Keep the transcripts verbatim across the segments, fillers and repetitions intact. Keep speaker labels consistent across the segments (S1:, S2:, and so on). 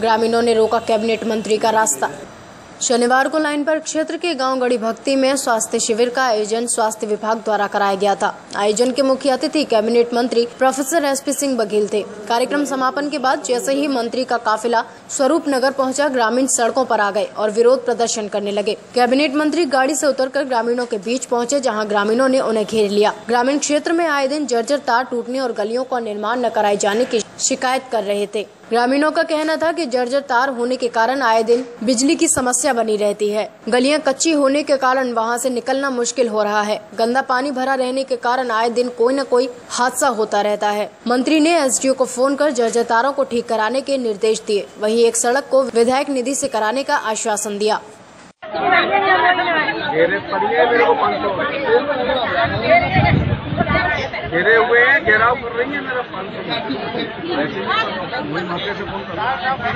S1: ग्रामीणों ने रोका कैबिनेट मंत्री का रास्ता। शनिवार को लाइन पर क्षेत्र के गांव गढ़ी भक्ति में स्वास्थ्य शिविर का आयोजन स्वास्थ्य विभाग द्वारा कराया गया था। आयोजन के मुख्य अतिथि कैबिनेट मंत्री professor S P Singh Baghel थे। कार्यक्रम समापन के बाद जैसे ही मंत्री का काफिला स्वरूप नगर पहुंचा, ग्रामीण सड़कों पर आ गए और विरोध प्रदर्शन करने लगे। कैबिनेट मंत्री गाड़ी से उतरकर ग्रामीणों के बीच पहुंचे, जहां ग्रामीणों ने उन्हें घेर लिया। ग्रामीण क्षेत्र में आए दिन जर्जर तार टूटने और गलियों का निर्माण न कराए जाने की शिकायत कर रहे थे। ग्रामीणों का कहना था कि जर्जर तार होने के कारण आए दिन बिजली की समस्या बनी रहती है। गलियां कच्ची होने के कारण वहां से निकलना मुश्किल हो रहा है। गंदा पानी भरा रहने के कारण आए दिन कोई न कोई हादसा होता रहता है। मंत्री ने एस डी ओ को फोन कर जर्जर तारों को ठीक कराने के निर्देश दिए। वहीं एक सड़क को विधायक निधि से कराने का आश्वासन दिया।
S2: घेरे हुए हैं, घेराव कर रही है मेरा पान मौके से फोन कर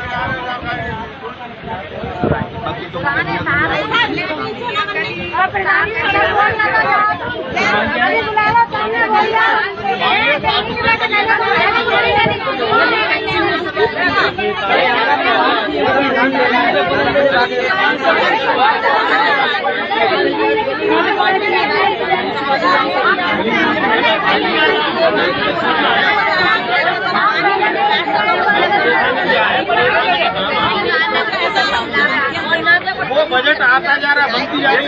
S2: वो बजट आता जा रहा है, बनती जा रही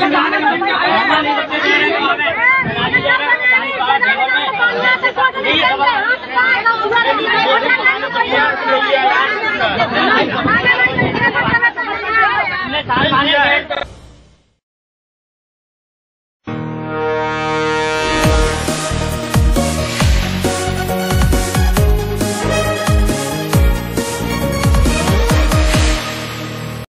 S2: है।